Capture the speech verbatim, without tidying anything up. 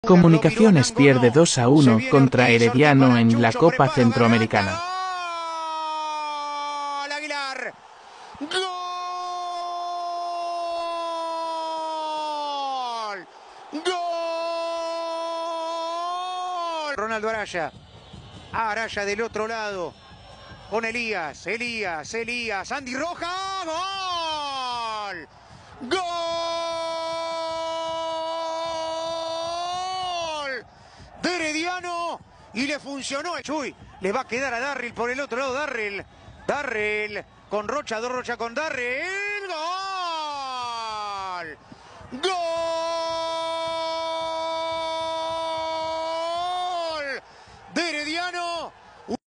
Comunicaciones pierde dos a uno contra Herediano en la Copa Centroamericana. ¡Gol! Aguilar. ¡Gol! ¡Gol! Ronaldo Araya. Araya del otro lado. Con Elías, Elías, Elías. Andy Roja. ¡Gol! ¡Gol! De Herediano. Y le funcionó. Chuy, le va a quedar a Darryl por el otro lado. Darryl. Darryl. Con Rocha, dos Rocha con Darryl. ¡Gol! ¡Gol!